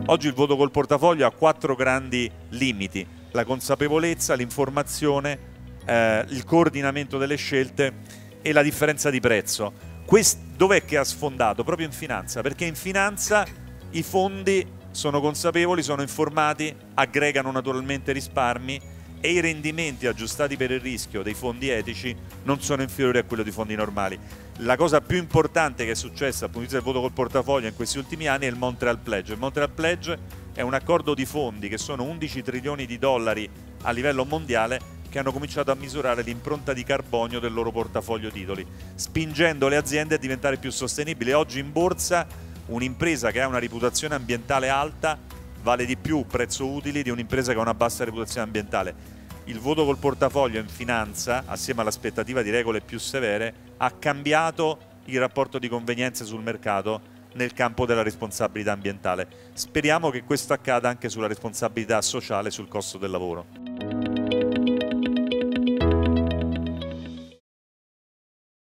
Oggi il voto col portafoglio ha 4 grandi limiti: la consapevolezza, l'informazione, il coordinamento delle scelte e la differenza di prezzo. Dov'è che ha sfondato? Proprio in finanza, perché in finanza i fondi sono consapevoli, sono informati, aggregano naturalmente risparmi e i rendimenti aggiustati per il rischio dei fondi etici non sono inferiori a quelli di fondi normali. La cosa più importante che è successa dal punto di vista del voto col portafoglio in questi ultimi anni è il Montreal Pledge. Il Montreal Pledge è un accordo di fondi che sono 11 trilioni di dollari a livello mondiale, che hanno cominciato a misurare l'impronta di carbonio del loro portafoglio titoli, spingendo le aziende a diventare più sostenibili. Oggi in borsa un'impresa che ha una reputazione ambientale alta vale di più prezzo utili di un'impresa che ha una bassa reputazione ambientale. Il voto col portafoglio in finanza, assieme all'aspettativa di regole più severe, ha cambiato il rapporto di convenienze sul mercato nel campo della responsabilità ambientale. Speriamo che questo accada anche sulla responsabilità sociale e sul costo del lavoro.